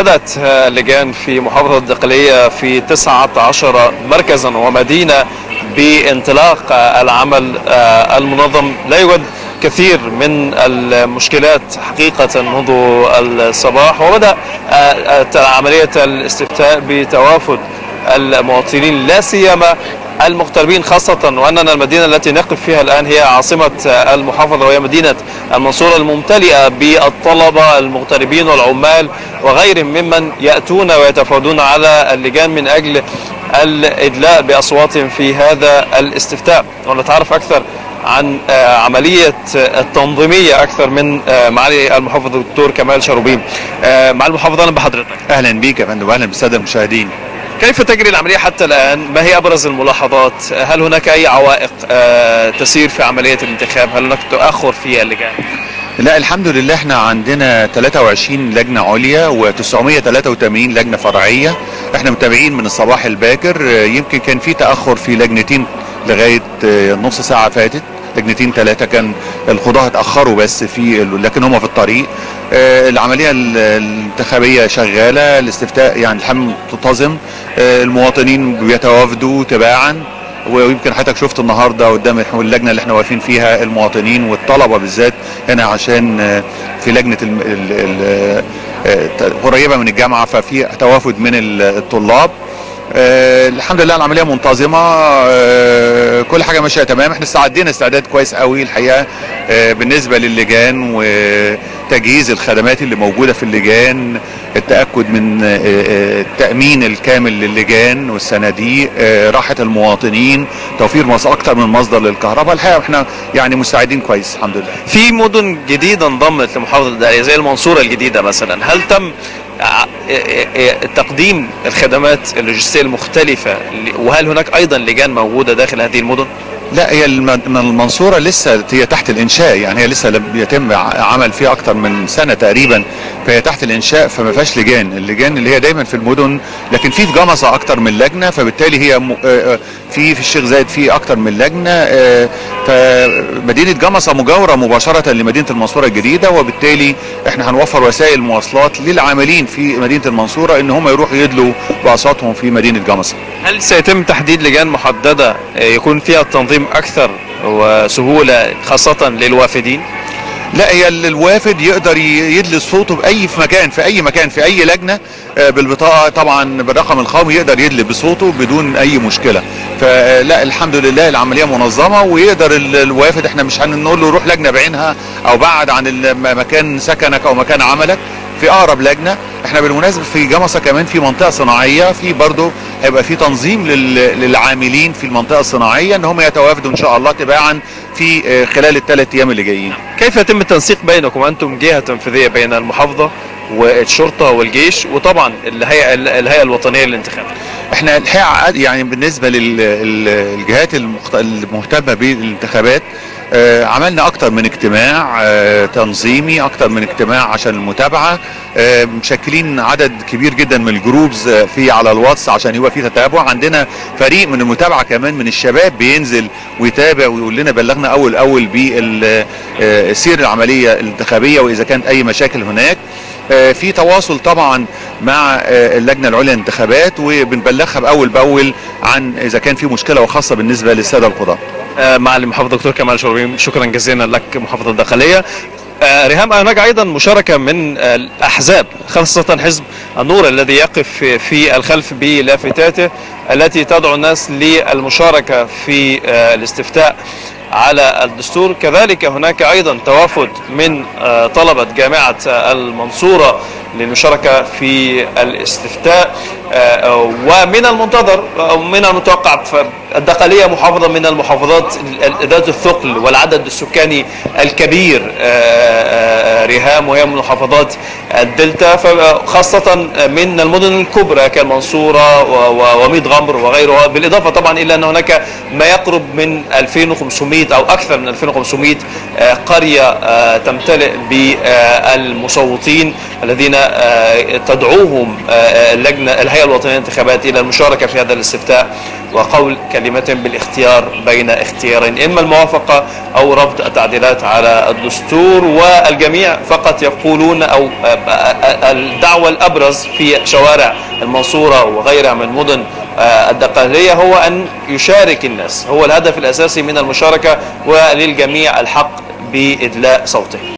بدأت اللجان في محافظة الدقهلية في 19 مركزا ومدينة بانطلاق العمل المنظم. لا يوجد كثير من المشكلات حقيقة منذ الصباح، وبدأ عملية الاستفتاء بتوافد المواطنين لا سيما المغتربين، خاصة وأننا المدينة التي نقف فيها الآن هي عاصمة المحافظة وهي مدينة المنصورة الممتلئة بالطلبة المغتربين والعمال وغيرهم ممن يأتون ويتفاوضون على اللجان من أجل الإدلاء بأصواتهم في هذا الاستفتاء. ونتعرف أكثر عن عملية التنظيمية أكثر من معالي المحافظ الدكتور كمال شروبيم. معالي المحافظ، أهلا بحضرتك. أهلا بيك يا فندم وأهلا بالسادة المشاهدين. كيف تجري العملية حتى الآن؟ ما هي أبرز الملاحظات؟ هل هناك أي عوائق تسير في عملية الانتخاب؟ هل هناك تأخر في اللجان؟ لا الحمد لله، احنا عندنا 23 لجنة عليا و983 لجنة فرعية. احنا متابعين من الصباح الباكر. يمكن كان في تأخر في لجنتين لغاية نص ساعة فاتت، لجنتين 3 كان القضاة اتأخروا بس لكن هم في الطريق. العملية الانتخابية شغالة، الاستفتاء يعني الحمد منتظم، المواطنين بيتوافدوا تباعا. ويمكن حضرتك شفت النهارده قدام اللجنه اللي احنا واقفين فيها المواطنين والطلبه بالذات هنا، عشان في لجنه قريبه من الجامعه، ففي توافد من الطلاب. الحمد لله العمليه منتظمه، كل حاجه ماشيه تمام. احنا استعدينا استعداد كويس قوي الحقيقه بالنسبه للجان وتجهيز الخدمات اللي موجوده في اللجان، التاكد من التامين الكامل للجان والصناديق، راحه المواطنين، توفير اكتر من مصدر للكهرباء. الحقيقه احنا يعني مستعدين كويس الحمد لله. في مدن جديده انضمت لمحافظه الدقهلية زي المنصوره الجديده مثلا، هل تم تقديم الخدمات اللوجستية المختلفة، وهل هناك أيضا لجان موجودة داخل هذه المدن؟ لا، هي المنصورة لسه هي تحت الإنشاء، يعني هي لسه يتم عمل فيها أكتر من سنة تقريبا، فهي تحت الإنشاء فما فيهاش لجان. اللجان اللي هي دايما في المدن، لكن في جمصة أكتر من لجنة، فبالتالي هي في الشيخ زايد في أكتر من لجنة. فمدينة جمصة مجاورة مباشرة لمدينة المنصورة الجديدة، وبالتالي احنا هنوفر وسائل مواصلات للعاملين في مدينة المنصورة ان هم يروحوا يدلوا بأصواتهم في مدينة جمصة. هل سيتم تحديد لجان محددة يكون فيها التنظيم أكثر وسهولة خاصة للوافدين؟ لا، هي الوافد يقدر يدلي صوته في اي مكان في اي لجنه بالبطاقه، طبعا بالرقم القومي يقدر يدلي بصوته بدون اي مشكله. فلا الحمد لله العمليه منظمه، ويقدر الوافد، احنا مش هنقول له روح لجنه بعينها او بعد عن مكان سكنك او مكان عملك، في اقرب لجنه. احنا بالمناسبه في جمصه كمان في منطقه صناعيه، في برضه هيبقى في تنظيم للعاملين في المنطقه الصناعيه ان هم يتوافدوا ان شاء الله تباعا في خلال ال3 ايام اللي جايين. كيف يتم التنسيق بينكم انتم جهه تنفيذيه بين المحافظه والشرطه والجيش وطبعا الهيئه الوطنيه للانتخابات؟ احنا الحقيقه يعني بالنسبه للجهات المهتمه بالانتخابات عملنا اكتر من اجتماع تنظيمي، اكتر من اجتماع عشان المتابعه، مشكلين عدد كبير جدا من الجروبز على الواتس عشان يبقى في تتابع. عندنا فريق من المتابعه كمان من الشباب بينزل ويتابع ويقول لنا بلغنا اول بسير العمليه الانتخابيه واذا كانت اي مشاكل هناك. في تواصل طبعا مع اللجنه العليا للانتخابات وبنبلغها باول عن اذا كان في مشكله وخاصه بالنسبه للساده القضاه. معالي المحافظ دكتور كمال شروبيم، شكرا جزيلا لك محافظ الدقهلية. ريهام، هناك ايضا مشاركه من الاحزاب خاصه حزب النور الذي يقف في الخلف بلافتاته التي تدعو الناس للمشاركه في الاستفتاء على الدستور. كذلك هناك ايضا توافد من طلبه جامعه المنصوره للمشاركه في الاستفتاء، ومن المنتظر او من المتوقع الدقهلية محافظة من المحافظات ذات الثقل والعدد السكاني الكبير ريهام، وهي من محافظات الدلتا، خاصة من المدن الكبرى كالمنصورة وميت غمر وغيرها، بالإضافة طبعا إلى أن هناك ما يقرب من 2500 أو أكثر من 2500 قرية تمتلئ بالمصوتين الذين تدعوهم الهيئة الهيئة الوطنية للانتخابات إلى المشاركة في هذا الاستفتاء وقول كلمة بالاختيار بين اختيارين، إما الموافقة أو رفض التعديلات على الدستور. والجميع فقط يقولون، أو الدعوة الأبرز في شوارع المنصورة وغيرها من مدن الدقهلية هو أن يشارك الناس، هو الهدف الأساسي من المشاركة، وللجميع الحق بإدلاء صوته.